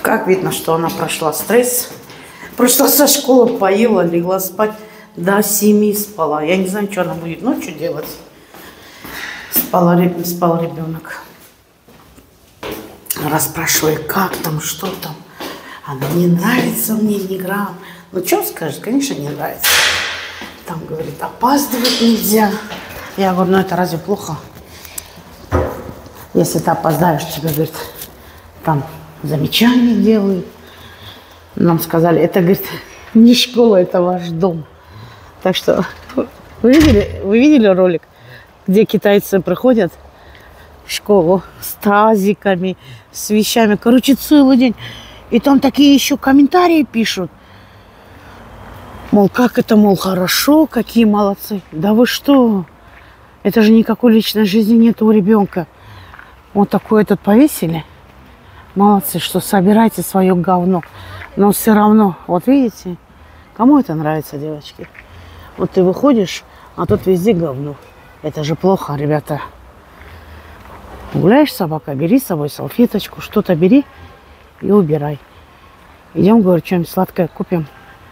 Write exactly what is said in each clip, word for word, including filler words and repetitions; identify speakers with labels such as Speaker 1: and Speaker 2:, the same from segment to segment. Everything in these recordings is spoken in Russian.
Speaker 1: Как видно, что она прошла стресс. Пришла со школы, поела, легла спать. До семи спала. Я не знаю, что она будет ночью делать. Спала, спал ребенок. Расспрашиваю, как там, что там. Она не нравится мне ни грамм. Ну, что скажет? Конечно, не нравится. Там, говорит, опаздывать нельзя. Я говорю, ну это разве плохо? Если ты опоздаешь, тебе, говорит, там замечания делают. Нам сказали, это, говорит, не школа, это ваш дом. Так что, вы видели, вы видели ролик, где китайцы приходят в школу с тазиками, с вещами. Короче, целый день. И там такие еще комментарии пишут. Мол, как это, мол, хорошо, какие молодцы. Да вы что? Это же никакой личной жизни нет у ребенка. Вот такой этот повесили. Молодцы, что собирайте свое говно. Но все равно, вот видите, кому это нравится, девочки? Вот ты выходишь, а тут везде говно. Это же плохо, ребята. Гуляешь, собака, бери с собой салфеточку, что-то бери и убирай. Идем, говорю, что-нибудь сладкое купим.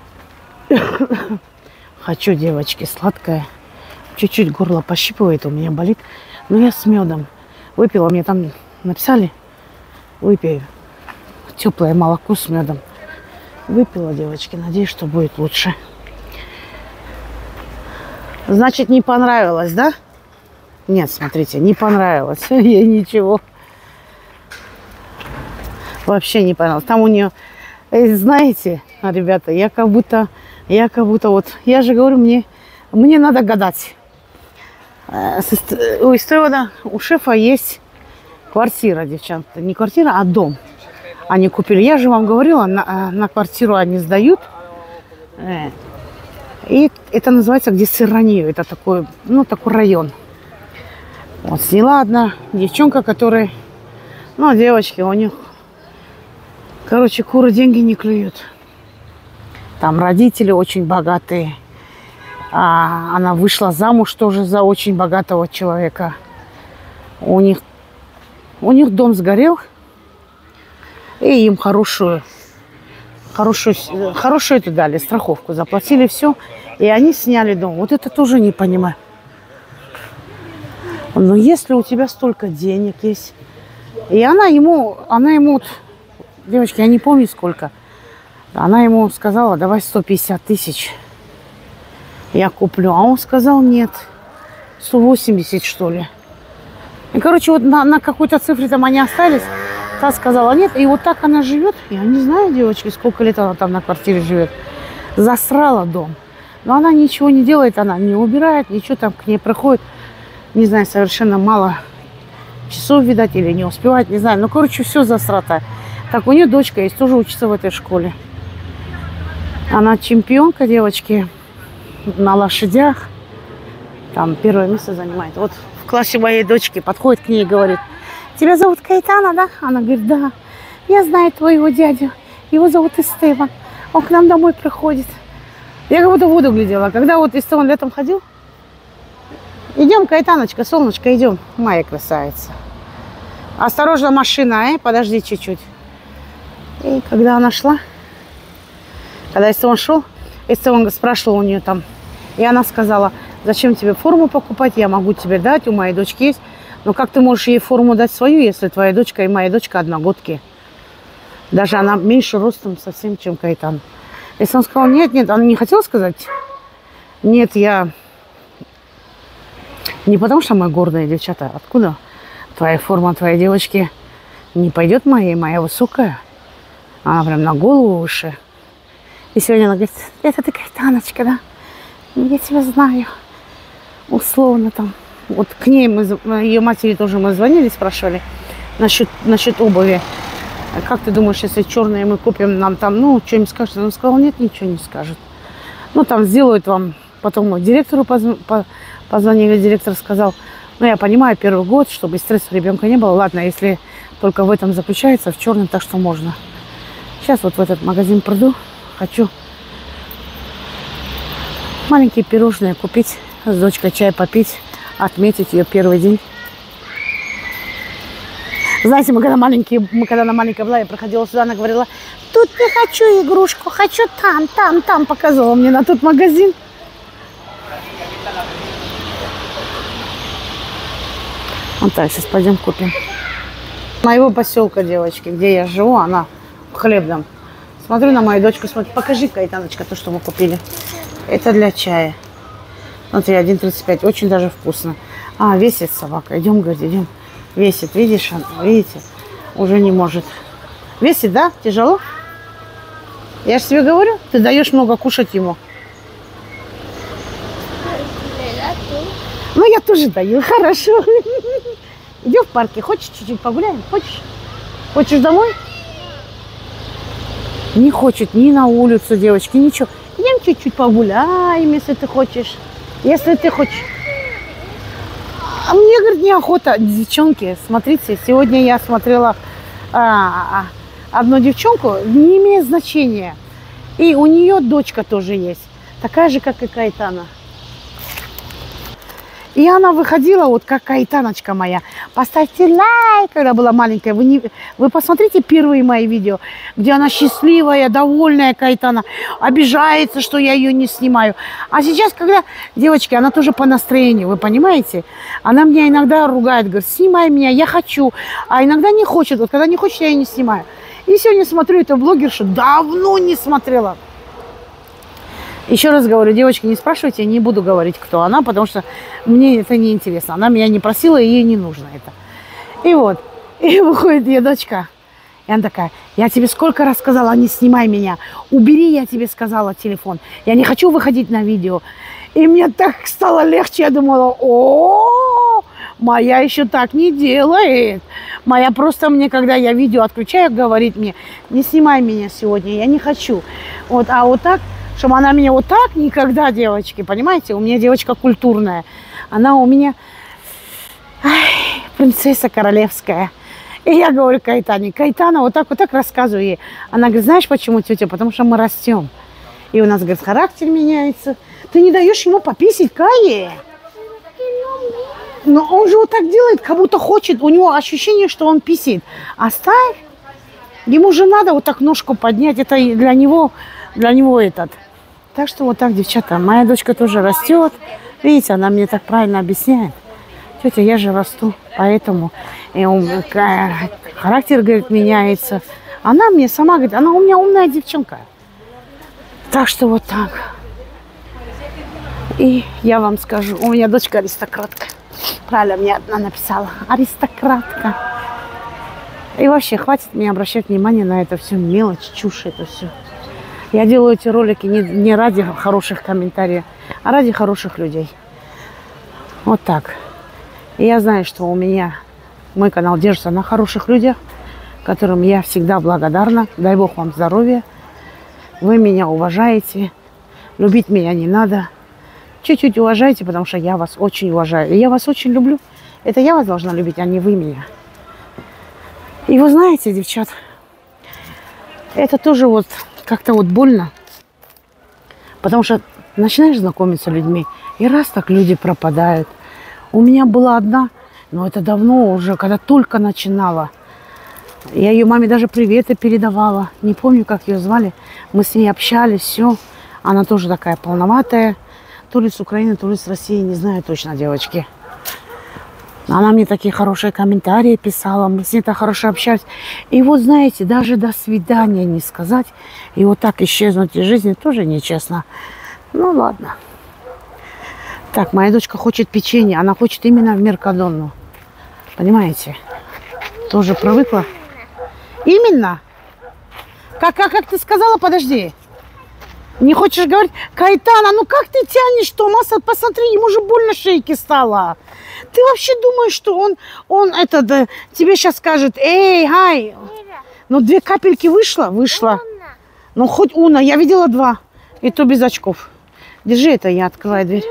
Speaker 1: Хочу, девочки, сладкое. Чуть-чуть горло пощипывает, у меня болит. Но я с медом выпила. Мне там написали, выпей теплое молоко с медом. Выпила, девочки. Надеюсь, что будет лучше. Значит, не понравилось, да? Нет, смотрите, не понравилось. Ей ничего. Вообще не понравилось. Там у нее, знаете, ребята, я как будто, я как будто вот, я же говорю, мне, мне надо гадать. У Истеона, у шефа есть квартира, девчонки. Не квартира, а дом. Они купили. Я же вам говорила, на, на квартиру они сдают. И это называется, где Сыранью. Это такой, ну, такой район. Вот сняла одна девчонка, которая, ну, девочки, у них, короче, куры деньги не клюют. Там родители очень богатые. А она вышла замуж тоже за очень богатого человека. У них, у них дом сгорел. И им хорошую, хорошую, хорошую это дали, страховку. Заплатили все. И они сняли дом. Вот это тоже не понимаю. Но если у тебя столько денег есть. И она ему, она ему, девочки, я не помню сколько. Она ему сказала, давай сто пятьдесят тысяч. Я куплю. А он сказал, нет. сто восемьдесят, что ли. И, короче, вот на, на какой-то цифре там они остались. Та сказала, нет. И вот так она живет. Я не знаю, девочки, сколько лет она там на квартире живет. Засрала дом. Но она ничего не делает. Она не убирает, ничего там к ней приходит. Не знаю, совершенно мало часов, видать, или не успевает. Не знаю. Ну, короче, все засрата. Так, у нее дочка есть, тоже учится в этой школе. Она чемпионка, девочки. На лошадях. Там первое место занимает. Вот в классе моей дочки подходит к ней и говорит, тебя зовут Каэтана, да? Она говорит, да. Я знаю твоего дядю. Его зовут Истеван. Он к нам домой приходит. Я как будто в воду глядела. Когда вот Истеван летом ходил, идем, Каэтаночка, солнышко, идем. Моя красавица. Осторожно, машина, э? Подожди чуть-чуть. И когда она шла, когда Истеван шел, Истеван спрашивал у нее там, и она сказала, зачем тебе форму покупать, я могу тебе дать, у моей дочки есть. Но как ты можешь ей форму дать свою, если твоя дочка и моя дочка одногодки? Даже она меньше ростом совсем, чем Каэтан. Если он сказал, нет, нет, она не хотела сказать, нет, я... Не потому что мы гордые девчата, откуда? Твоя форма твоей девочки не пойдет моей, моя высокая. Она прям на голову выше. И сегодня она говорит, это ты Каэтаночка, да? Я тебя знаю. Условно там. Вот к ней, мы, ее матери тоже мы звонили, спрашивали насчет, насчет обуви. Как ты думаешь, если черные мы купим, нам там, ну, что-нибудь скажет? Она сказала, нет, ничего не скажет. Ну, там сделают вам, потом директору позв... позвонили, директор сказал, ну, я понимаю, первый год, чтобы стресса у ребенка не было. Ладно, если только в этом заключается, в черном, так что можно. Сейчас вот в этот магазин приду, хочу маленькие пирожные купить, с дочкой чай попить, отметить ее первый день. Знаете, мы когда маленькие, мы когда она маленькая была, я проходила сюда, она говорила, тут не хочу игрушку, хочу там, там, там. Показывала мне на тот магазин. Вот так, сейчас пойдем купим. Моего поселка, девочки, где я живу, она в Хлебном. Смотрю на мою дочку, смотрю, покажи, Кайтаночка, то, что мы купили. Это для чая. Смотри, один тридцать пять, очень даже вкусно. А, весит собака. Идем, говорит, идем. Весит, видишь, она, видите, уже не может. Весит, да? Тяжело? Я же тебе говорю, ты даешь много кушать ему. Ну, я тоже даю, хорошо. Идем в парке, хочешь чуть-чуть погуляем? Хочешь? Хочешь домой? Не хочет ни на улицу, девочки, ничего. Идем чуть-чуть погуляем, если ты хочешь. Если ты хочешь. А мне, говорит, неохота. Девчонки, смотрите, сегодня я смотрела а, одну девчонку, не имеет значения. И у нее дочка тоже есть. Такая же, как и Кайтана. И она выходила, вот как Кайтаночка моя. Поставьте лайк, когда была маленькая. Вы, не, вы посмотрите первые мои видео, где она счастливая, довольная Кайтана. Обижается, что я ее не снимаю. А сейчас, когда, девочки, она тоже по настроению, вы понимаете? Она меня иногда ругает, говорит, снимай меня, я хочу. А иногда не хочет. Вот когда не хочет, я ее не снимаю. И сегодня смотрю эту блогершу, давно не смотрела. Еще раз говорю, девочки, не спрашивайте, не буду говорить, кто она, потому что мне это не интересно. Она меня не просила, и ей не нужно это. И вот, и выходит ее дочка. И она такая, я тебе сколько раз сказала, не снимай меня. Убери, я тебе сказала, телефон. Я не хочу выходить на видео. И мне так стало легче. Я думала, о, моя еще так не делает. Моя просто мне, когда я видео отключаю, говорит мне, не снимай меня сегодня, я не хочу. Вот, а вот так... Чтобы она меня вот так никогда, девочки, понимаете? У меня девочка культурная. Она у меня ай, принцесса королевская. И я говорю Кайтане, Кайтана, вот так, вот так рассказываю ей. Она говорит, знаешь почему, тетя? Потому что мы растем. И у нас, говорит, характер меняется. Ты не даешь ему пописить, Кае? Но он же вот так делает, как будто хочет. У него ощущение, что он писит. Оставь. Ему же надо вот так ножку поднять. Это для него, для него этот... Так что вот так, девчата, моя дочка тоже растет. Видите, она мне так правильно объясняет. Тетя, я же расту, поэтому и он, характер, говорит, меняется. Она мне сама говорит, она у меня умная девчонка. Так что вот так. И я вам скажу, у меня дочка аристократка. Правильно мне одна написала. Аристократка. И вообще, хватит мне обращать внимание на это все, мелочь, чушь, это все. Я делаю эти ролики не, не ради хороших комментариев, а ради хороших людей. Вот так. И я знаю, что у меня мой канал держится на хороших людях, которым я всегда благодарна. Дай Бог вам здоровья. Вы меня уважаете. Любить меня не надо. Чуть-чуть уважайте, потому что я вас очень уважаю. И я вас очень люблю. Это я вас должна любить, а не вы меня. И вы знаете, девчат, это тоже вот... Как-то вот больно, потому что начинаешь знакомиться с людьми, и раз так люди пропадают. У меня была одна, но это давно уже, когда только начинала. Я ее маме даже приветы передавала. Не помню, как ее звали. Мы с ней общались, все. Она тоже такая полноватая. То ли с Украины, то ли с России, не знаю точно, девочки. Она мне такие хорошие комментарии писала, мы с ней так хорошо общались. И вот, знаете, даже до свидания не сказать, и вот так исчезнуть из жизни тоже нечестно. Ну, ладно. Так, моя дочка хочет печенье, она хочет именно в Меркадонну. Понимаете? Тоже привыкла. Именно? Как, как, как ты сказала, подожди. Не хочешь говорить? Кайтана, ну как ты тянешь, что? Масса, посмотри, ему же больно шейки стало. Ты вообще думаешь, что он, он это, да, тебе сейчас скажет, эй, хай. Ну, две капельки вышло? Вышло. Ну, хоть уна, я видела два. И то без очков. Держи это, я открываю дверь.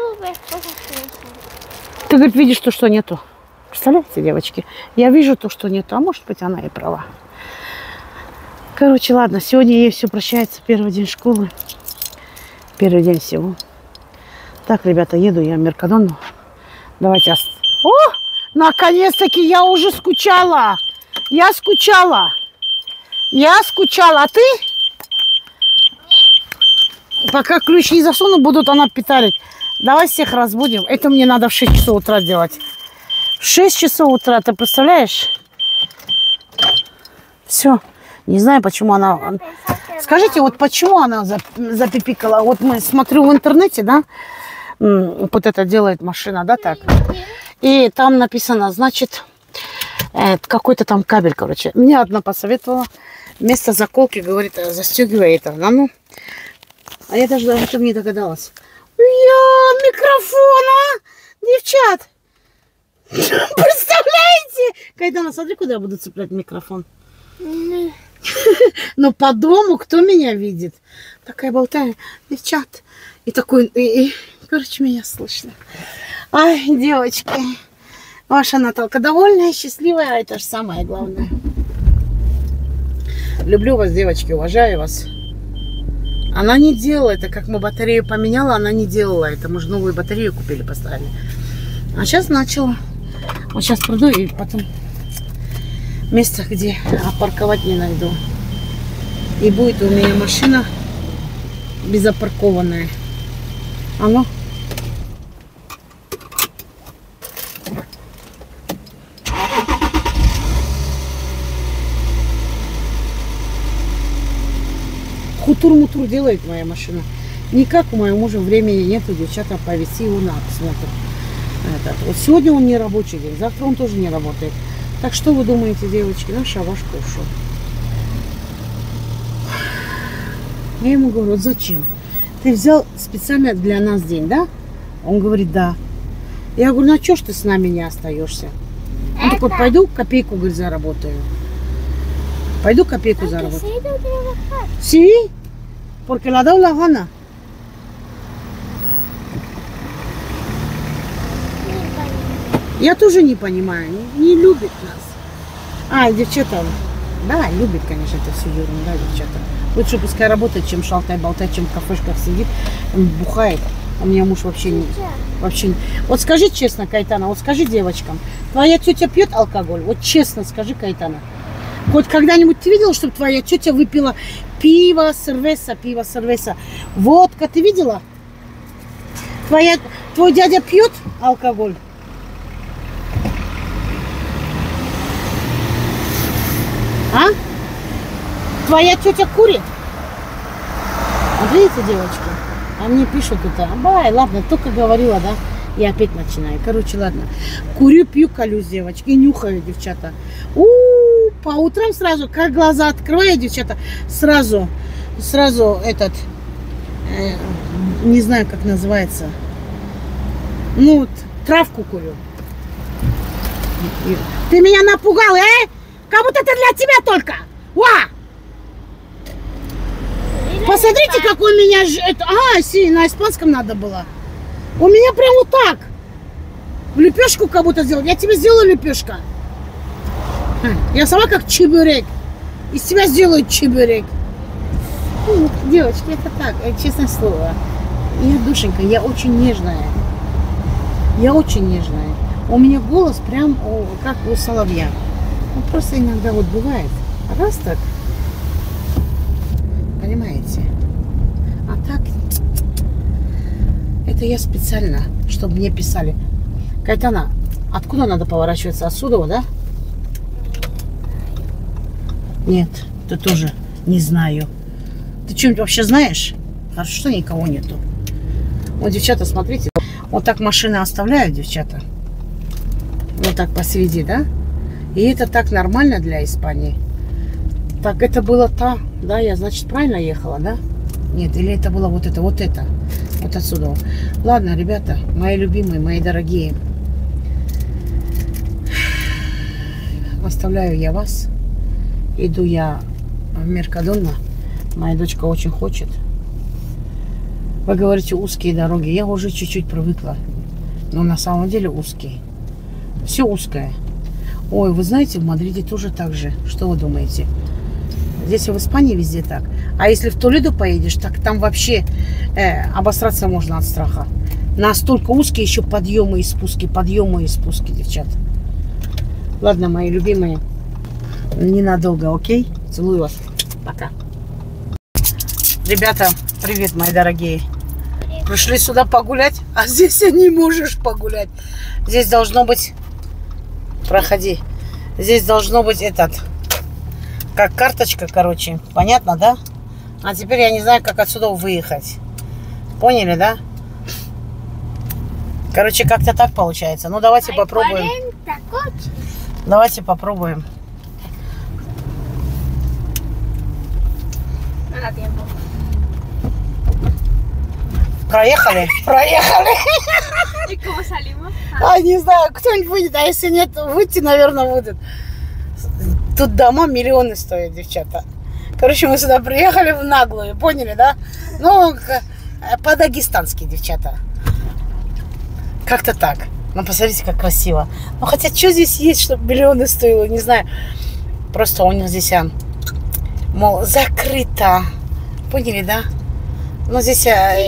Speaker 1: Ты, говорит, видишь то, что нету. Представляете, девочки? Я вижу то, что нету, а может быть, она и права. Короче, ладно, сегодня ей все прощается, первый день школы. Первый день всего. Так, ребята, еду я в Меркадонну. Давайте. О, наконец-таки я уже скучала. Я скучала. Я скучала. А ты? Пока ключ не засуну, будут она питалить. Давай всех разбудим. Это мне надо в шесть часов утра делать. В шесть часов утра, ты представляешь? Все. Не знаю, почему она... Скажите, вот почему она запипикала? Вот мы смотрю в интернете, да? Вот это делает машина, да, так? И там написано, значит, какой-то там кабель, короче. Мне одна посоветовала. Вместо заколки, говорит, застегивай это. Да ну. А я даже даже не догадалась. Я, микрофон, а? Девчат. Представляете? Кайдана, смотри, куда я буду цеплять микрофон. Но по дому кто меня видит? Такая болтаю. Девчат. И такой, и, и, короче, меня слышно. Ай, девочки. Ваша Наталка довольная, счастливая, а это же самое главное. Люблю вас, девочки, уважаю вас. Она не делала это, как мы батарею поменяла, она не делала это. Мы же новую батарею купили, поставили. А сейчас начала. Вот сейчас приду и потом место, где опарковать не найду. И будет у меня машина безопаркованная. Оно. Хутур-мутур делает моя машина. Никак у моего мужа времени нету, девчата, повезти его на осмотр. Этот. Вот сегодня он не рабочий день, завтра он тоже не работает. Так что вы думаете, девочки, наша Авашка ушел. Я ему говорю, вот зачем? Ты взял специально для нас день, да? Он говорит, да. Я говорю, ну а что ж ты с нами не остаешься? Он такой, пойду копейку, говорит, заработаю. Paidu копейку заработать. Sí, porque le ha dado la gana. Я тоже не понимаю, не, не любит нас. А, девчата, да, любит, конечно, это все ерунда, девчата. Лучше пускай работает, чем шалтай-болтай, чем в кафешках сидит, бухает. У меня муж вообще не... Вообще не... Вот скажи честно, Кайтана, вот скажи девочкам, твоя тетя пьет алкоголь? Вот честно скажи, Кайтана. Хоть когда-нибудь ты видела, чтобы твоя тетя выпила пиво, сервеса, пиво, сервеса, водка, ты видела? Твоя, твой дядя пьет алкоголь? А? Твоя тетя курит? Вот видите, девочки? А мне пишут это. Бай, ладно, только говорила, да? И опять начинаю. Короче, ладно. Курю, пью, колюсь, девочки. И нюхаю, девчата. У-у-у, по утрам сразу, как глаза открываю, девчата, сразу, сразу этот, э, не знаю, как называется. Ну, травку курю. Ты меня напугал, э? Как будто это для тебя только. Ва! Посмотрите, какой у меня... Это... А, си, на испанском надо было. У меня прям вот так. В лепешку как будто сделал. Я тебе сделаю лепешка. Я сама как чебурек. Из тебя сделаю чебурек. Ну, девочки, это так, честное слово. Я душенька, я очень нежная. Я очень нежная. У меня голос прям как у соловья. Ну, просто иногда вот бывает. Раз так. Понимаете? А так, это я специально, чтобы мне писали. Кайтана, откуда надо поворачиваться? Отсюда, да? Нет, ты тоже не знаю. Ты что-нибудь вообще знаешь? Хорошо, что никого нету. Вот, девчата, смотрите. Вот так машины оставляют, девчата. Вот так посреди, да? И это так нормально для Испании. Так, это было та, да, я, значит, правильно ехала, да? Нет, или это было вот это, вот это. Вот отсюда. Ладно, ребята, мои любимые, мои дорогие. Оставляю я вас. Иду я в Меркадона. Моя дочка очень хочет. Вы говорите, узкие дороги. Я уже чуть-чуть привыкла. Но на самом деле узкие. Все узкое. Ой, вы знаете, в Мадриде тоже так же. Что вы думаете? Здесь и в Испании везде так. А если в Толедо поедешь, так там вообще э, обосраться можно от страха. Настолько узкие еще подъемы и спуски, подъемы и спуски, девчат. Ладно, мои любимые. ненадолго, окей? Целую вас. Пока. Ребята, привет, мои дорогие. Привет. Пришли сюда погулять, а здесь не можешь погулять. Здесь должно быть... Проходи. Здесь должно быть этот... Как карточка, короче. Понятно, да? А теперь я не знаю, как отсюда выехать. Поняли, да? Короче, как-то так получается. Ну, давайте попробуем. Давайте попробуем. Проехали? Проехали.
Speaker 2: И кого салима?
Speaker 1: А, не знаю, кто-нибудь выйдет, а если нет, выйти, наверное, выйдут. Тут дома миллионы стоят, девчата. Короче, мы сюда приехали в наглую, поняли, да? Ну, по-дагестански, девчата. Как-то так. Ну, посмотрите, как красиво. Ну, хотя, что здесь есть, чтобы миллионы стоило, не знаю. Просто у них здесь, мол, закрыто. Поняли, да? Ну, здесь...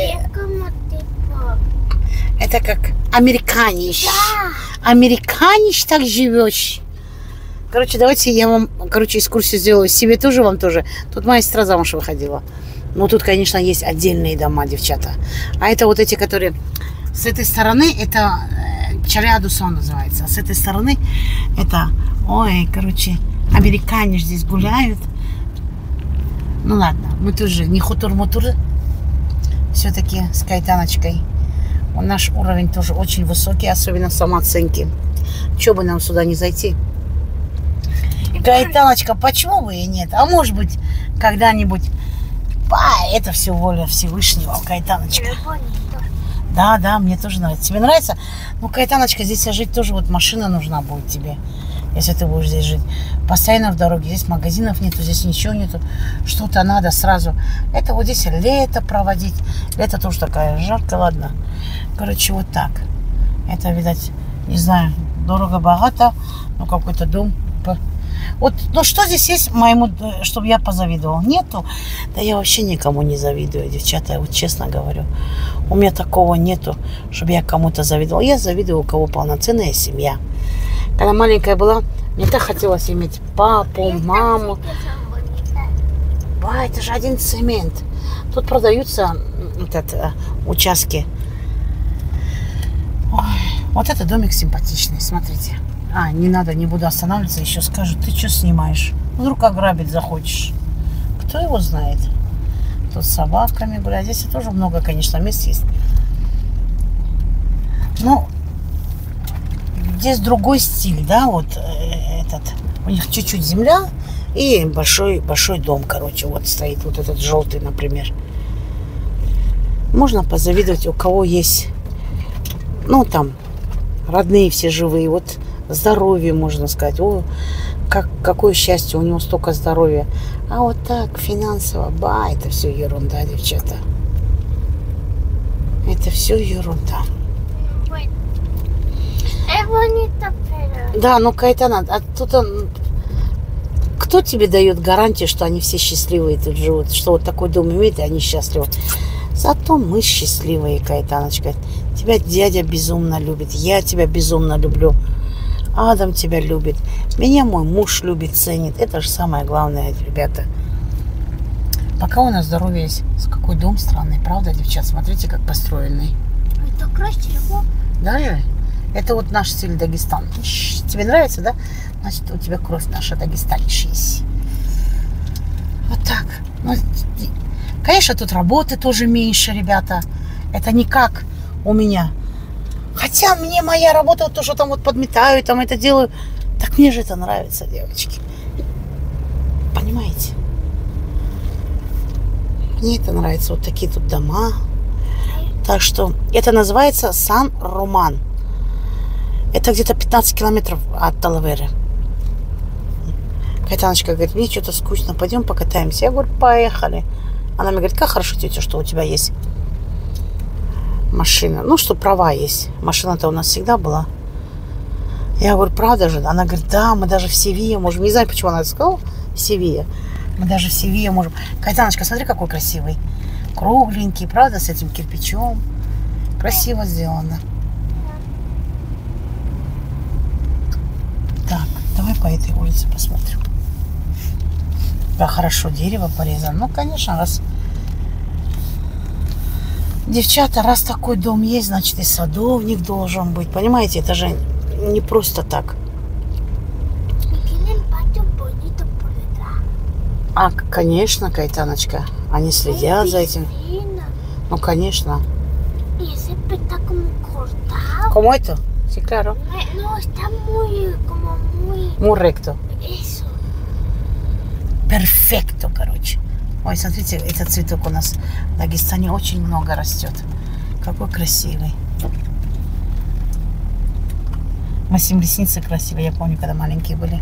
Speaker 1: Это как американиш. Да. Американиш так живешь. Короче, давайте я вам, короче, экскурсию сделаю. Себе тоже, вам тоже. Тут моя сестра замуж выходила. Но тут, конечно, есть отдельные дома, девчата. А это вот эти, которые... С этой стороны, это Чарядусон называется. А с этой стороны, это... Ой, короче, американиш здесь гуляют. Ну, ладно. Мы тоже не хутур-мутур. Все-таки с кайтаночкой. Наш уровень тоже очень высокий, особенно в самооценке. Че бы нам сюда не зайти? Кайтаночка, почему бы и нет? А может быть, когда-нибудь... А, это все воля Всевышнего, Кайтаночка. Да, да, мне тоже нравится. Тебе нравится? Ну, Кайтаночка, здесь жить тоже вот машина нужна будет тебе, если ты будешь здесь жить. Постоянно в дороге. Здесь магазинов нету, здесь ничего нету. Что-то надо сразу. Это вот здесь лето проводить. Лето тоже такая жарко, ладно. Короче, вот так. Это, видать, не знаю, дорого-богато. Ну, какой-то дом. Вот, ну, что здесь есть моему, чтобы я позавидовал? Нету. Да я вообще никому не завидую, девчата, я вот честно говорю. У меня такого нету, чтобы я кому-то завидовал. Я завидую, у кого полноценная семья. Когда маленькая была, мне так хотелось иметь папу, маму. А, это же один цемент. Тут продаются этот, э, участки. Ой, вот этот домик симпатичный, смотрите. А, не надо, не буду останавливаться, еще скажут, ты что снимаешь? Вдруг ограбить захочешь. Кто его знает? Тут с собаками гулять. Здесь тоже много, конечно, мест есть. Ну, здесь другой стиль, да, вот э, этот. У них чуть-чуть земля и большой, большой дом, короче, вот стоит вот этот желтый, например. Можно позавидовать, у кого есть, ну, там, родные все живые, вот здоровье, можно сказать. О, как, какое счастье, у него столько здоровья. А вот так, финансово, ба, это все ерунда, девчата. Это все ерунда. Да, ну, Кайтана, а тут он... Кто тебе дает гарантию, что они все счастливые тут живут? Что вот такой дом имеет, и они счастливы? Зато мы счастливые, Кайтаночка. Тебя дядя безумно любит. Я тебя безумно люблю. Адам тебя любит. Меня мой муж любит, ценит. Это же самое главное, ребята. Пока у нас здоровье есть. С какой дом странный, правда, девчат? Смотрите, как построенный.
Speaker 2: Это красиво.
Speaker 1: Даже? Это вот наш стиль Дагестан. Тебе нравится, да? Значит, у тебя кровь наша дагестанщая есть. Вот так. Ну, конечно, тут работы тоже меньше, ребята. Это не как у меня. Хотя мне моя работа, вот то, что там вот подметаю, там это делаю, так мне же это нравится, девочки. Понимаете? Мне это нравится. Вот такие тут дома. Так что это называется Сан-Роман. Это где-то пятнадцать километров от Талаверы. Кайтаночка говорит, мне что-то скучно, пойдем покатаемся. Я говорю, поехали. Она мне говорит, как хорошо, тетя, что у тебя есть машина. Ну, что права есть. Машина-то у нас всегда была. Я говорю, правда же? Она говорит, да, мы даже в Севилье можем. Не знаю, почему она это сказала. В Севилье. Мы даже в Севилье можем. Кайтаночка, смотри, какой красивый. Кругленький, правда, с этим кирпичом. Красиво сделано. Так, давай по этой улице посмотрим. Да, хорошо, дерево порезано. Ну, конечно, раз... Девчата, раз такой дом есть, значит, и садовник должен быть. Понимаете, это же не просто так. А, конечно, Кайтаночка. Они следят за этим. Ну, конечно. ¿Cómo esto? Sí, claro.
Speaker 2: No, está muy, como muy...
Speaker 1: Muy recto.
Speaker 2: Eso.
Speaker 1: Перфекто, короче. Ой, смотрите, этот цветок у нас в Дагестане очень много растет. Какой красивый. Максим, ресницы красивые. Я помню, когда маленькие были.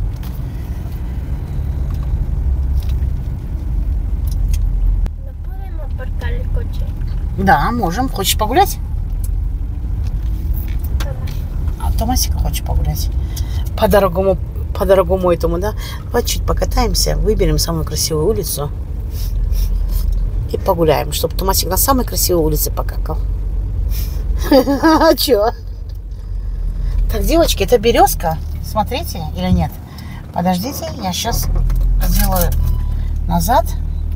Speaker 1: Да, можем. Хочешь погулять? А Томасика хочет погулять. По дорогому, по дорогому этому, да? Давай чуть покатаемся, выберем самую красивую улицу и погуляем, чтобы Томасик на самой красивой улице покакал. А чё? Так, девочки, это березка. Смотрите или нет? Подождите, я сейчас сделаю назад.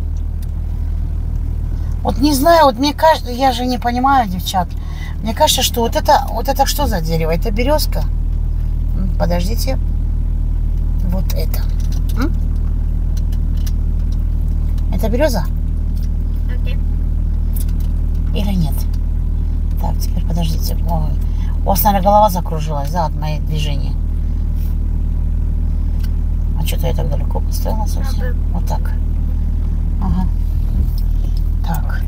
Speaker 1: Вот не знаю, вот мне кажется, я же не понимаю, девчат. Мне кажется, что вот это, вот это что за дерево? Это березка? Подождите. Вот это. М? Это береза?
Speaker 2: Okay.
Speaker 1: Или нет? Так, теперь подождите. Ой. У вас, наверное, голова закружилась, да, от моих движений. А что-то я так далеко поставила совсем. Okay. Вот так. Ага. Так.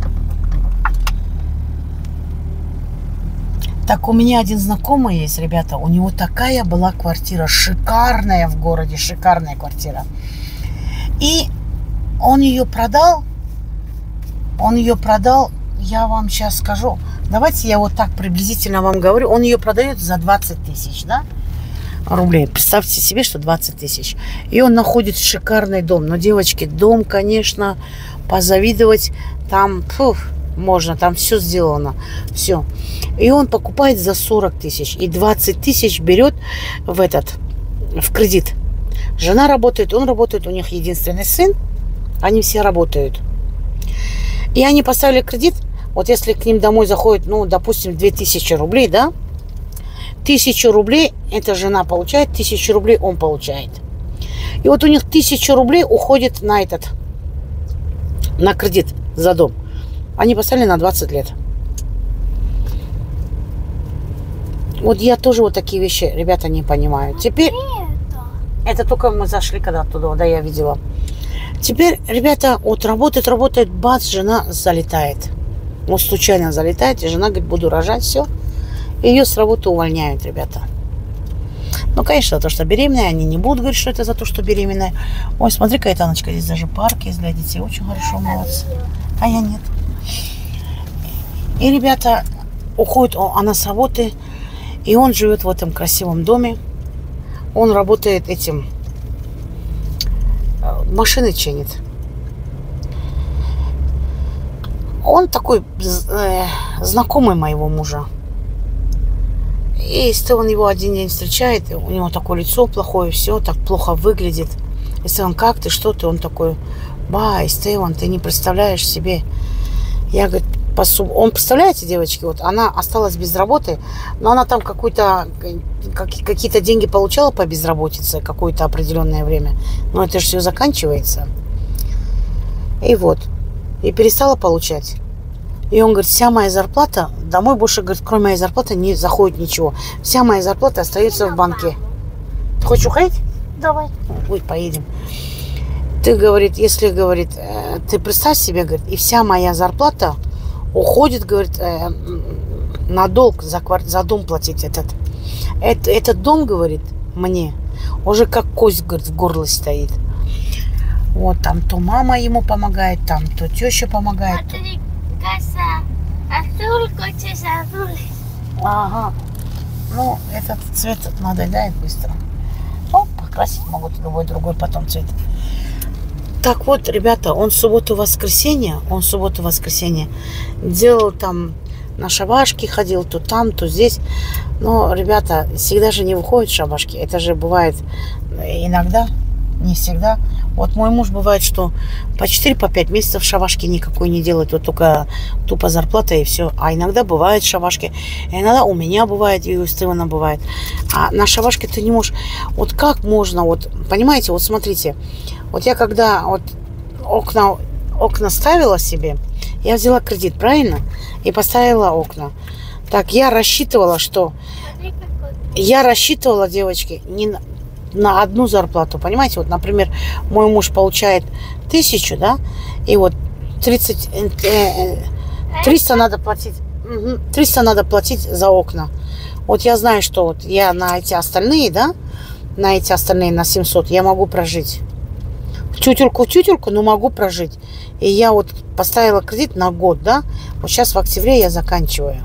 Speaker 1: Так, у меня один знакомый есть, ребята. У него такая была квартира, шикарная в городе, шикарная квартира. И он ее продал. Он ее продал, я вам сейчас скажу. Давайте я вот так приблизительно вам говорю. Он ее продает за двадцать тысяч, да? Рублей. Представьте себе, что двадцать тысяч. И он находит шикарный дом. Но, девочки, дом, конечно, позавидовать. Там, фух, можно, там все сделано. Все. И он покупает за сорок тысяч. И двадцать тысяч берет в этот, в кредит. Жена работает, он работает, у них единственный сын. Они все работают. И они поставили кредит. Вот если к ним домой заходит, ну, допустим, две тысячи рублей, да? Тысячу рублей эта жена получает, тысячу рублей он получает. И вот у них тысяча рублей уходит на этот, на кредит за дом. Они поставили на двадцать лет. Вот я тоже вот такие вещи, ребята, не понимаю. Теперь... Это только мы зашли когда оттуда, да, я видела. Теперь, ребята, вот работает, работает, бац, жена залетает. Вот случайно залетает, и жена говорит, буду рожать, все. И ее с работы увольняют, ребята. Ну, конечно, за то, что беременная, они не будут говорить, что это за то, что беременная. Ой, смотри, Кайтаночка, здесь даже парк есть для детей. Очень хорошо, молодцы. А я нет. И, ребята, уходит она с работы, и он живет в этом красивом доме. Он работает этим, машины чинит. Он такой э, знакомый моего мужа. И если он его один день встречает, у него такое лицо плохое, все так плохо выглядит. Если он, как ты, что ты, он такой, ба, Стеван, ты не представляешь себе. Я, говорю, он, представляете, девочки, вот она осталась без работы, но она там какую-то, какие-то деньги получала по безработице какое-то определенное время. Но это же все заканчивается. И вот, и перестала получать. И он говорит, вся моя зарплата, домой больше, говорит, кроме моей зарплаты не заходит ничего. Вся моя зарплата остается в банке. Ты хочешь уходить? Давай. Ой, поедем. Ты, говорит, если, говорит, ты представь себе, говорит, и вся моя зарплата уходит, говорит, на долг за, кварт... за дом платить этот. этот. Этот дом, говорит, мне уже как кость, говорит, в горле стоит. Вот там то мама ему помогает, там то теща помогает. То... Ага. Ну, этот цвет надоедает быстро. Ну, покрасить могут любой другой потом цвет. Так вот, ребята, он в субботу-воскресенье, он в субботу-воскресенье делал там на шабашки, ходил то там, то здесь. Но, ребята, всегда же не выходят шабашки. Это же бывает иногда, не всегда. Вот мой муж бывает, что по четыре-по пять месяцев шавашки никакой не делает. Вот только тупо зарплата и все. А иногда бывают шавашки. Иногда у меня бывает, и у Стивена бывает. А на шавашке ты не можешь... Вот как можно, вот, понимаете, вот смотрите. Вот я когда вот окна, окна ставила себе, я взяла кредит, правильно? И поставила окна. Так, я рассчитывала, что... Я рассчитывала, девочки, не на... на одну зарплату, понимаете? Вот, например, мой муж получает тысячу, да, и вот тридцать, триста надо платить, триста надо платить за окна. Вот я знаю, что вот я на эти остальные, да, на эти остальные, на семьсот, я могу прожить. В тютельку, в тютельку, но могу прожить. И я вот поставила кредит на год, да, вот сейчас в октябре я заканчиваю.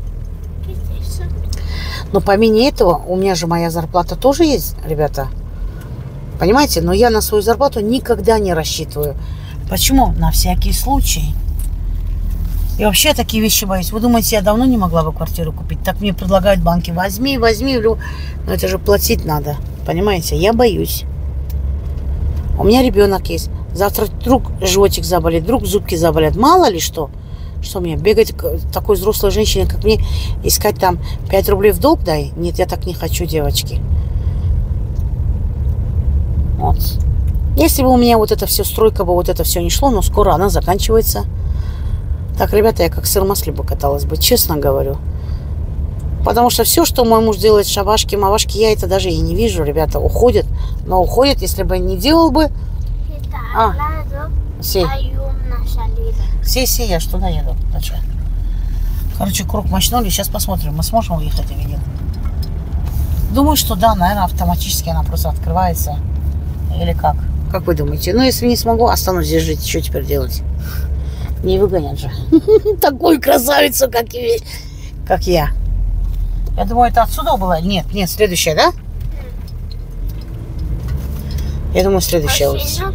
Speaker 1: Но помимо этого, у меня же моя зарплата тоже есть, ребята. Понимаете? Но я на свою зарплату никогда не рассчитываю. Почему? На всякий случай. И вообще я такие вещи боюсь. Вы думаете, я давно не могла бы квартиру купить? Так мне предлагают банки. Возьми, возьми. Но это же платить надо. Понимаете? Я боюсь. У меня ребенок есть. Завтра вдруг животик заболит, вдруг зубки заболят. Мало ли что. Что мне, бегать к такой взрослой женщине, как мне, искать там пять рублей в долг дай? Нет, я так не хочу, девочки. Вот. Если бы у меня вот это все, стройка бы, вот это все не шло, но скоро она заканчивается. Так, ребята, я как сыр в масле бы каталась бы, честно говорю. Потому что все, что мой муж делает, шабашки, мавашки, я это даже и не вижу, ребята, уходят. Но уходят, если бы не делал бы... А, си. Си, си, я ж туда еду. Дальше. Короче, круг мощнули. Сейчас посмотрим, мы сможем уехать или нет. Думаю, что да, наверное, автоматически она просто открывается. Или как? Как вы думаете? Ну, если не смогу, останусь здесь жить. Что теперь делать? Не выгонят же. Такую красавицу, как и как я. Я думаю, это отсюда было? Нет, нет, следующая, да? Я думаю, следующая улица.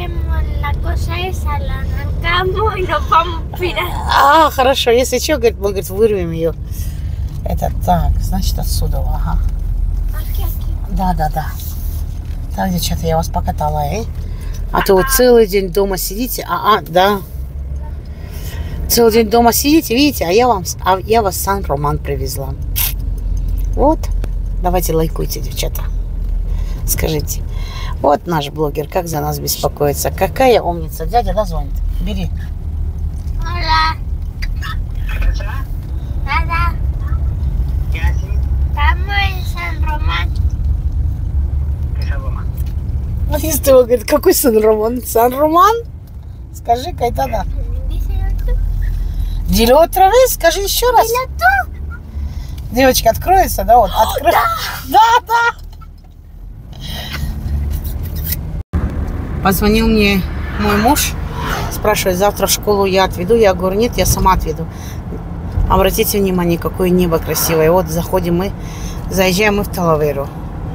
Speaker 1: А, хорошо. Если что, говорит, мы, говорит, вырвем ее. Это так, значит, отсюда. Ага. Да, да, да. Так, девчата, я вас покатала, э? А то вот целый день дома сидите. А, а, да. Целый день дома сидите, видите, а я вам, а я вас в Сан-Роман привезла. Вот. Давайте лайкуйте, девчата. Скажите. Вот наш блогер, как за нас беспокоится. Какая умница. Дядя, да, звонит? Бери.
Speaker 2: Hola. Nada.
Speaker 3: ¿Qué haces?
Speaker 2: Estamos en San Román.
Speaker 3: ¿Qué es algo más?
Speaker 1: Вот если ты говорит, какой Сан-Роман? Сан-Роман? Скажи, Кайтана. Дило otra vez, скажи еще раз. Девочка, откроется, да? Вот, откро... Да, да. Позвонил мне мой муж, спрашивает, завтра в школу я отведу. Я говорю, нет, я сама отведу. Обратите внимание, какое небо красивое. Вот заходим мы, заезжаем мы в Талаверу.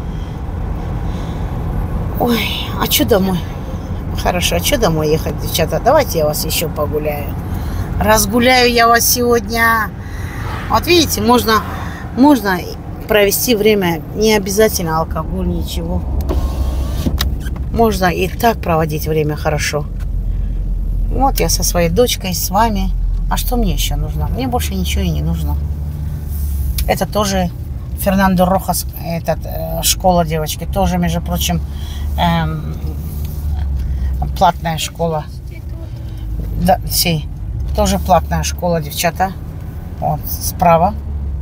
Speaker 1: Ой, а что домой? Хорошо, а что домой ехать, девчата? Давайте я вас еще погуляю. Разгуляю я вас сегодня. Вот видите, можно, можно провести время. Не обязательно алкоголь, ничего. Можно и так проводить время хорошо. Вот я со своей дочкой, с вами. А что мне еще нужно? Мне больше ничего и не нужно. Это тоже Фернандо Рохас, этот, э, школа, девочки. Тоже, между прочим, эм, платная школа. Да, си. Тоже платная школа, девчата. Вот, справа.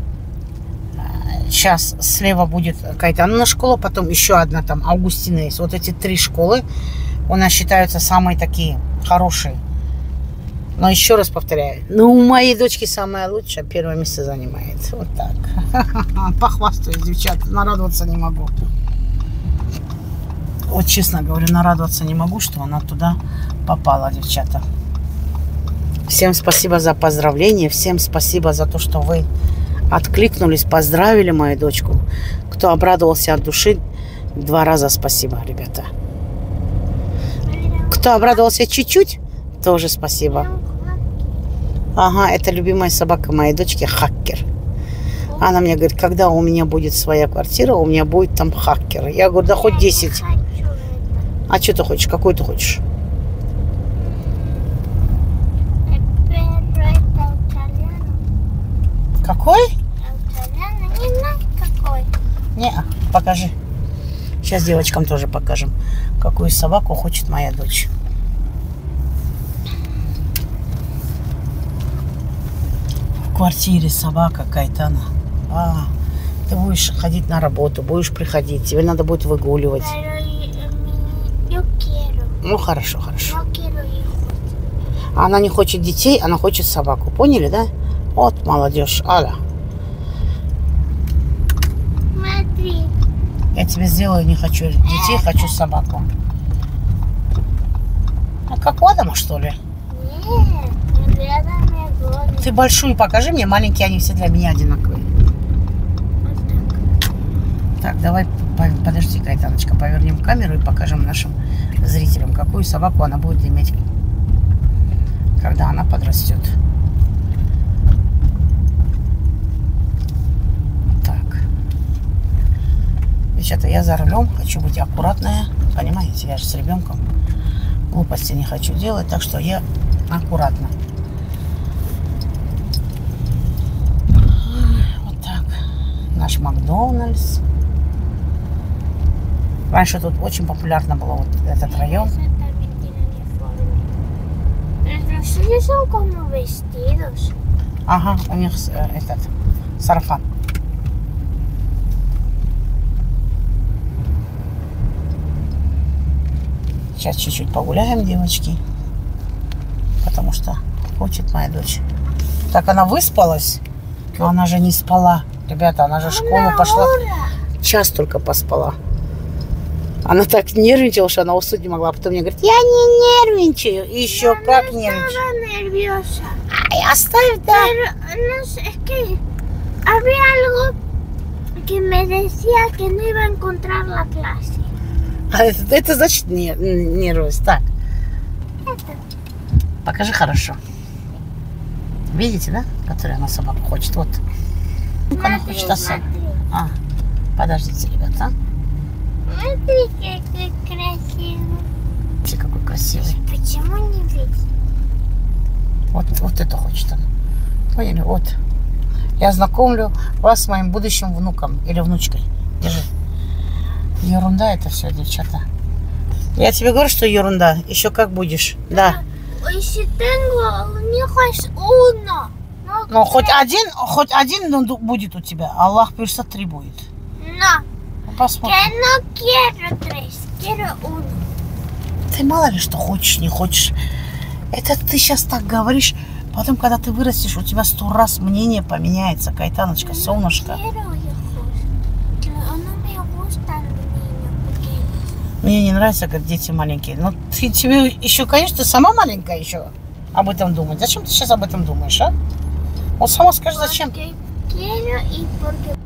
Speaker 1: Сейчас слева будет какая-то школа, потом еще одна там, Августина есть. Вот эти три школы у нас считаются самые такие хорошие. Но еще раз повторяю, ну, у моей дочки самая лучшая, первое место занимает. Вот так. Похвастаюсь, девчата, нарадоваться не могу. Вот честно говорю, нарадоваться не могу, что она туда попала, девчата. Всем спасибо за поздравления, всем спасибо за то, что вы откликнулись, поздравили мою дочку. Кто обрадовался от души, два раза спасибо, ребята. Кто обрадовался чуть-чуть, тоже спасибо. Ага, это любимая собака моей дочки, Хакер. Она мне говорит, когда у меня будет своя квартира, у меня будет там Хакер. Я говорю, да хоть десять. А что ты хочешь? Какой ты хочешь?
Speaker 2: Pero это italiano.
Speaker 1: Какой?
Speaker 2: Italiano, не знаю какой.
Speaker 1: Не, покажи. Сейчас девочкам тоже покажем, какую собаку хочет моя дочь. В квартире собака Кайтана. А, ты будешь ходить на работу, будешь приходить, тебе надо будет выгуливать.
Speaker 2: Pero yo quiero.
Speaker 1: Ну, хорошо, хорошо.
Speaker 2: No quiero hijos.
Speaker 1: Она не хочет детей, она хочет собаку. Поняли, да? Вот молодежь. Аля,
Speaker 2: Смотри.
Speaker 1: я тебе сделаю, не хочу детей, хочу собаку. А как у Адама, что ли?
Speaker 2: Нет, рядом me duele.
Speaker 1: Ты большую покажи мне, маленькие, они все для меня одинаковые.
Speaker 2: Вот так.
Speaker 1: Так, давай, по- подожди, Кайтаночка, повернем камеру и покажем нашим зрителям, какую собаку она будет иметь, когда она подрастет. Так. Девчата, я за рулем, хочу быть аккуратная, понимаете, я же с ребенком, глупости не хочу делать, так что я аккуратно. Вот так. Наш Макдональдс. Раньше тут очень популярно было вот этот район.
Speaker 2: Esa también tiene uniforme. Los suyos son como vestidos.
Speaker 1: Ага, у них э, этот сарафан. Сейчас чуть-чуть погуляем, девочки. Потому что хочет моя дочь. Так, она выспалась, но она же не спала. Ребята, она же в школу пошла. Час только поспала. Она так нервничала, что она уснуть не могла. А потом мне говорит, я не нервничаю. И еще
Speaker 2: Yo
Speaker 1: как
Speaker 2: no
Speaker 1: нервничаю.
Speaker 2: estaba nerviosa.
Speaker 1: Ай, оставь, да.
Speaker 2: Pero no sé, es que había algo que me decía que no iba a encontrar la clase.
Speaker 1: А это, это значит не, нервность. Так,
Speaker 2: Это.
Speaker 1: покажи хорошо. Видите, да? Которая она собаку хочет. Вот. Она
Speaker 2: Смотри,
Speaker 1: хочет особ.
Speaker 2: смотри.
Speaker 1: А, подождите, ребята.
Speaker 2: Смотри, какой красивый.
Speaker 1: Смотрите, какой красивый.
Speaker 2: Почему не видишь?
Speaker 1: Вот, вот это хочет она. Поняли? Вот. Я знакомлю вас с моим будущим внуком или внучкой. Держи. Ерунда это все, девчата. Я тебе говорю, что ерунда. Еще как будешь. Да.
Speaker 2: Y si tengo un hijo es uno. No,
Speaker 1: Но хоть один, хоть один ну, будет у тебя. Аллах пишет, три будет.
Speaker 2: no,
Speaker 1: Ну, посмотрим.
Speaker 2: que no quiero tres, quiero uno.
Speaker 1: Ты мало ли что хочешь, не хочешь. Это ты сейчас так говоришь. Потом, когда ты вырастешь, у тебя сто раз мнение поменяется. Кайтаночка, солнышко.
Speaker 2: Quiero hijos. No, no me gustan los niños pequeños.
Speaker 1: Мне не нравятся, как дети маленькие. Но ты, тебе еще, конечно, ты сама маленькая еще об этом думать. Зачем ты сейчас об этом думаешь, а? Вот сама скажи, зачем?
Speaker 2: Porque quiero y porque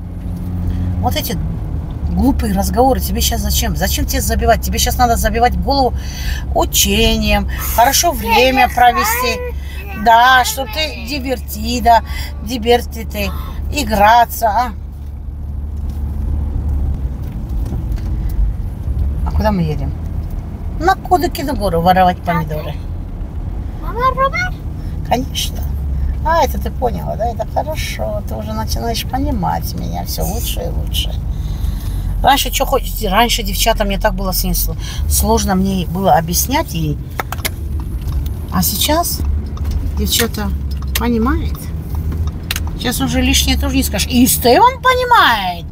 Speaker 1: Вот эти глупые разговоры тебе сейчас зачем? Зачем тебе забивать? Тебе сейчас надо забивать голову учением, хорошо время провести. Да, чтобы ты дивертида, дибертиты, играться, а? А куда мы едем? На Кудыкину гору воровать помидоры.
Speaker 2: ¿Vamos a robar?
Speaker 1: Конечно. А, это ты поняла, да? Это хорошо. Ты уже начинаешь понимать меня все лучше и лучше. Раньше, что хотите, раньше, девчата, мне так было с ней сложно мне было объяснять ей. А сейчас, девчата, понимает. Сейчас уже лишнее тоже не скажешь. И Стефан понимает.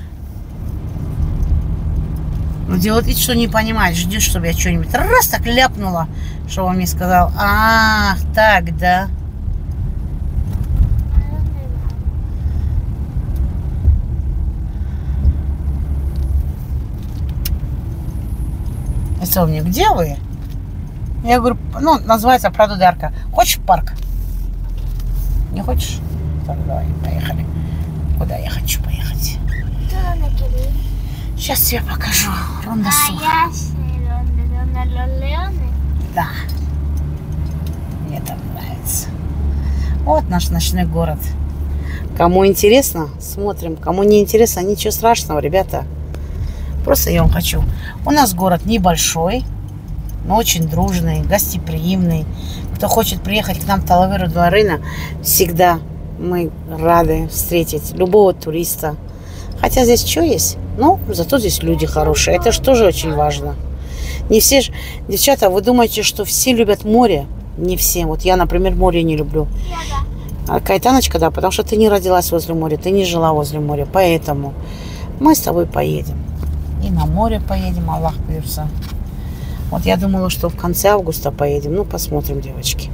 Speaker 1: Ну, делать вид, что не понимает. Ждешь, чтобы я что-нибудь раз так ляпнула, что он мне сказал. Ах, так, да. Это у меня, где вы? Я говорю, ну, называется Прадо де Арка. Хочешь в парк? Не хочешь? Так, давай, поехали. Куда я хочу поехать?
Speaker 2: ¿Tú dónde quieres ir?
Speaker 1: Сейчас тебе покажу. Ронда
Speaker 2: Ah,
Speaker 1: Сур.
Speaker 2: ya sé dónde, donde los leones.
Speaker 1: Да. Мне там нравится. Вот наш ночной город. Кому интересно, смотрим. Кому не интересно, ничего страшного, ребята. Просто я вам хочу. У нас город небольшой, но очень дружный, гостеприимный. Кто хочет приехать к нам в Талаверу до Арына, всегда мы рады встретить любого туриста. Хотя здесь что есть? Ну, зато здесь люди хорошие. Это же тоже очень важно. Не все же... Девчата, вы думаете, что все любят море? Не все. Вот я, например, море не люблю. А Кайтаночка, да, потому что ты не родилась возле моря, ты не жила возле моря. Поэтому мы с тобой поедем. И на море поедем, Аллах бирса. Вот я думала, что в конце августа поедем. Ну, посмотрим, девочки.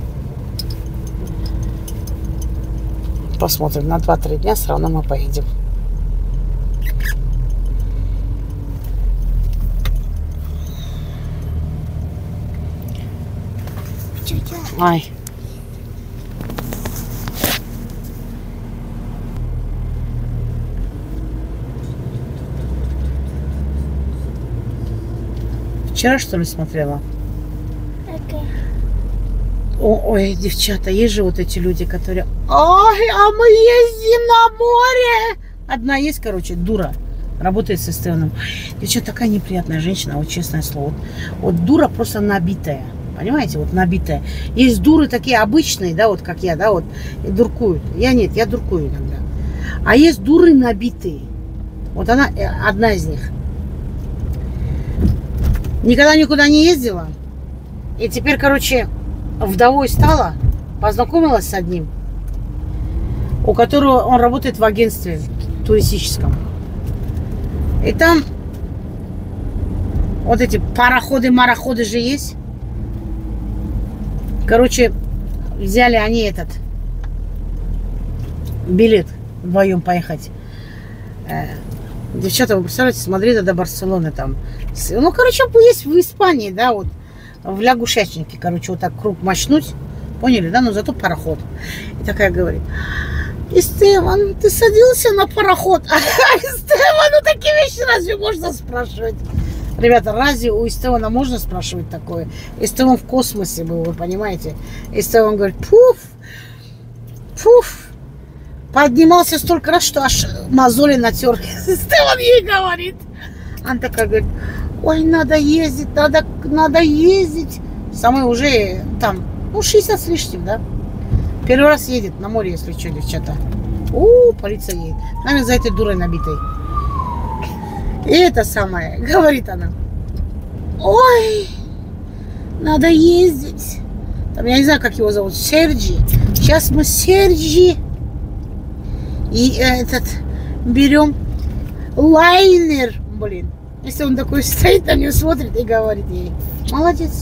Speaker 1: Посмотрим. На два-три дня все равно мы поедем. Ай. Вчера, что ли, смотрела?
Speaker 2: Okay.
Speaker 1: О, ой, девчата, есть же вот эти люди, которые... Ой, а мы ездим на море! Одна есть, короче, дура. Работает с Эстеваном. Девчата, такая неприятная женщина, вот честное слово. Вот, вот дура просто набитая. Понимаете, вот набитая. Есть дуры такие обычные, да, вот как я, да, вот, и дуркуют. Я нет, я дуркую иногда. А есть дуры набитые. Вот она, одна из них. Никогда никуда не ездила. И теперь, короче, вдовой стала. Познакомилась с одним, у которого он работает в агентстве туристическом. И там вот эти пароходы, мароходы же есть. Короче, взяли они этот билет вдвоем поехать. Девчата, вы представляете, с Мадрида до Барселоны там. Ну, короче, есть в Испании, да, вот в лягушечнике, короче, вот так круг мочнуть. Поняли, да? Но зато пароход. И такая говорит: Эстеван, ты садился на пароход? А Эстеван, ну такие вещи разве можно спрашивать? Ребята, разве у Эстевана можно спрашивать такое? Эстеван в космосе был, вы понимаете? Эстеван говорит: пуф, пуф. Поднимался столько раз, что аж мозоли натер. Эстеван ей говорит. Она такая говорит: ой, надо ездить, надо, надо ездить. Самой уже там, ну, шестьдесят с лишним, да? Первый раз едет на море, если что, девчата. У, полиция едет. Наверное, за этой дурой набитой. И это самое, говорит она: ой, надо ездить. Там, я не знаю, как его зовут, Серджи. Сейчас мы Серджи и этот берем лайнер, блин. Если он такой стоит на нее, смотрит и говорит ей: молодец.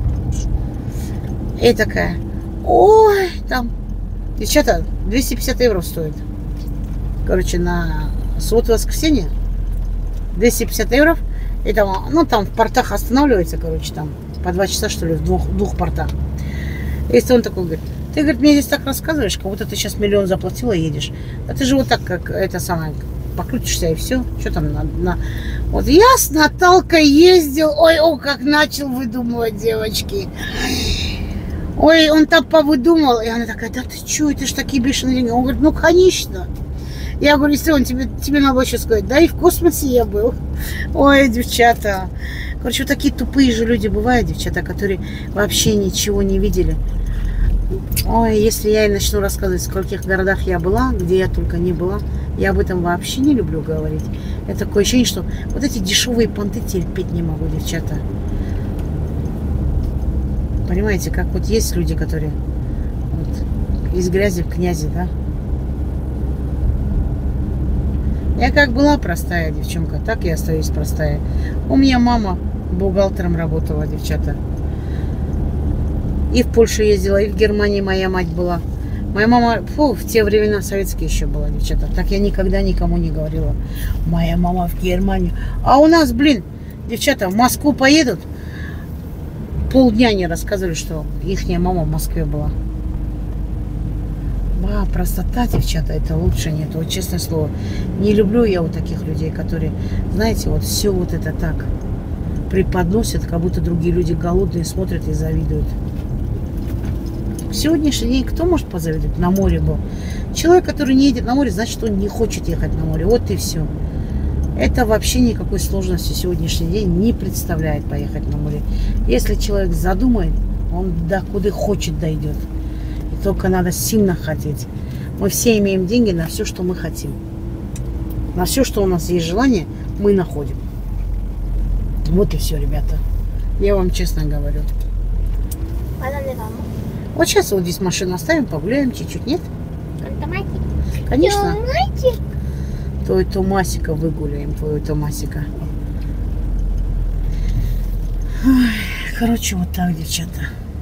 Speaker 1: И такая: ой, там, девчата, двести пятьдесят евро стоит. Короче, на субботу и воскресенье двести пятьдесят евро. И там, ну, там в портах останавливается, короче, там по два часа, что ли, в двух, в двух портах. Если он такой говорит: ты, говорит, мне здесь так рассказываешь, как будто ты сейчас миллион заплатила и едешь. А ты же вот так, как это самое, покрутишься и все. Что там на, на... Вот я с Наталкой ездил. Ой, о, как начал выдумывать, девочки. Ой, он там повыдумал. И она такая: да ты что, это ж такие бешеные деньги. Он говорит: ну, конечно. Я говорю: если он тебе, тебе надо еще сказать: да и в космосе я был. Ой, девчата. Короче, вот такие тупые же люди бывают, девчата, которые вообще ничего не видели. Ой, если я и начну рассказывать, в скольких городах я была, где я только не была, я об этом вообще не люблю говорить. Это такое ощущение, что вот эти дешевые понты терпеть не могу, девчата. Понимаете, как вот есть люди, которые вот, из грязи в князи, да? Я как была простая девчонка, так и остаюсь простая. У меня мама бухгалтером работала, девчата. И в Польшу ездила, и в Германии моя мать была. Моя мама, фу, в те времена советские еще была, девчата. Так я никогда никому не говорила: моя мама в Германию. А у нас, блин, девчата, в Москву поедут. Полдня они рассказывали, что ихняя мама в Москве была. Ба, простота, девчата, это лучше нет. Вот честное слово, не люблю я вот таких людей, которые, знаете, вот все вот это так преподносят, как будто другие люди голодные смотрят и завидуют. В сегодняшний день кто может позавидовать? На море был. Человек, который не едет на море, значит, он не хочет ехать на море. Вот и все. Это вообще никакой сложности сегодняшний день не представляет поехать на море. Если человек задумает, он до куда хочет дойдет. И только надо сильно хотеть. Мы все имеем деньги на все, что мы хотим. На все, что у нас есть желание, мы находим. Вот и все, ребята. Я вам честно говорю. Вот сейчас вот здесь машину оставим, погуляем чуть-чуть, нет? Конечно. Твой Томасика выгуляем, твою Томасика. Ой, короче, вот так, девчата.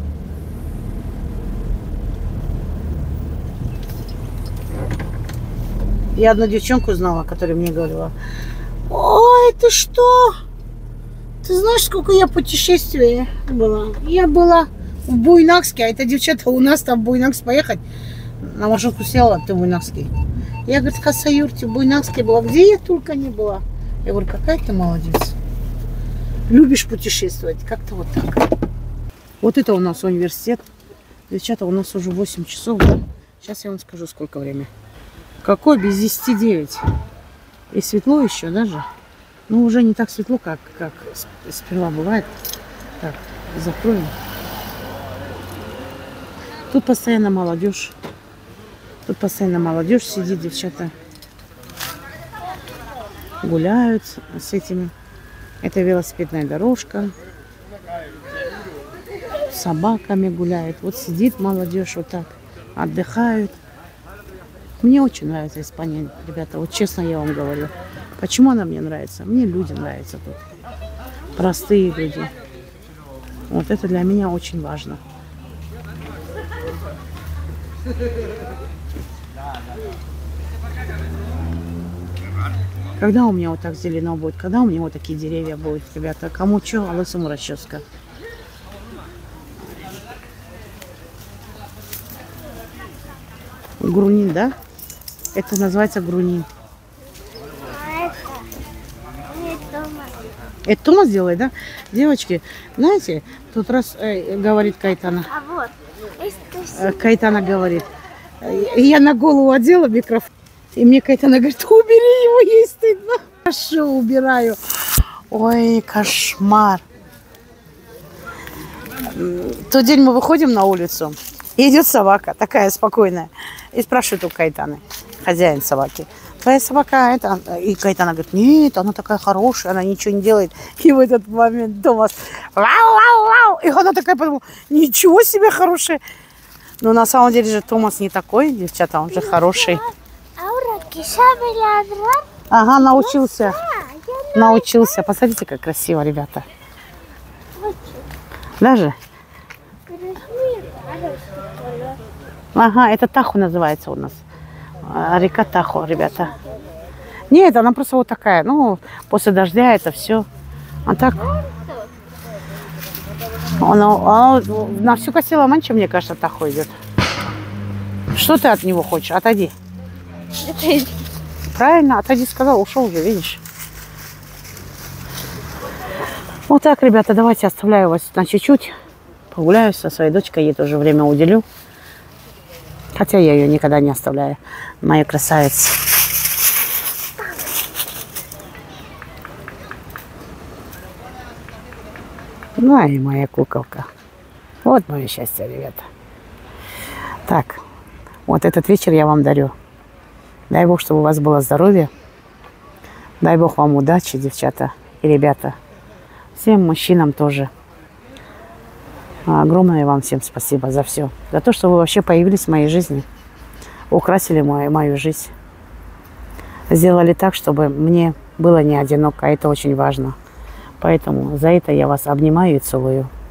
Speaker 1: Я одну девчонку знала, которая мне говорила: ой, ты что? Ты знаешь, сколько я путешествий была? Я была в Буйнакске, а эта девчата у нас там в Буйнакс поехать. На маршрутку села, ты в Буйнакске. Я, говорит, в Хасаюрте, в Буйнакске была. Где я только не была. Я говорю, какая ты молодец. Любишь путешествовать. Как-то вот так. Вот это у нас университет. Девчата, у нас уже восемь часов. Да? Сейчас я вам скажу, сколько время. Какой? Без десяти девять. И светло еще даже. Ну, уже не так светло, как, как сперва бывает. Так, закроем. Тут постоянно молодежь. Тут постоянно молодежь сидит, девчата. Гуляют с этими. Это велосипедная дорожка. С собаками гуляют. Вот сидит молодежь вот так. Отдыхают. Мне очень нравится Испания, ребята. Вот честно я вам говорю. Почему она мне нравится? Мне люди нравятся тут. Простые люди. Вот это для меня очень важно. Когда у меня вот так зелено будет? Когда у меня вот такие деревья будут, ребята? Кому что, а лысому расческа. Грунин, да? Это называется грунин. Это Томас делает, да? Девочки, знаете, тут раз э, говорит Кайтана.
Speaker 2: А вот, это...
Speaker 1: Кайтана говорит. Я на голову одела микрофон. И мне Кайтана говорит, убери его, ей стыдно. Хорошо, убираю. Ой, кошмар. В тот день мы выходим на улицу, и идет собака, такая спокойная. И спрашивает у Кайтаны, хозяин собаки: твоя собака это? И Кайтана говорит: нет, она такая хорошая, она ничего не делает. И в этот момент Томас: вау-вау-вау. И она такая подумала: ничего себе хорошая. Но на самом деле же Томас не такой, девчата, он же хороший. Ага, научился. Научился. Посмотрите, как красиво, ребята. Даже? Ага, это Тахо называется у нас. Река Тахо, ребята. Нет, она просто вот такая. Ну, после дождя это все. А так... Она, она на всю Кастелла-Манча, мне кажется, Тахо идет. Что ты от него хочешь? Отойди. Правильно, отойди, сказал, ушел уже, видишь. Вот так, ребята, давайте оставляю вас на чуть-чуть. Погуляю со своей дочкой, ей тоже время уделю. Хотя я ее никогда не оставляю. Моя красавица. Ну и моя куколка. Вот мое счастье, ребята. Так, вот этот вечер я вам дарю. Дай Бог, чтобы у вас было здоровье. Дай Бог вам удачи, девчата и ребята. Всем мужчинам тоже. Огромное вам всем спасибо за все. За то, что вы вообще появились в моей жизни. Украсили мою, мою жизнь. Сделали так, чтобы мне было не одиноко. А это очень важно. Поэтому за это я вас обнимаю и целую.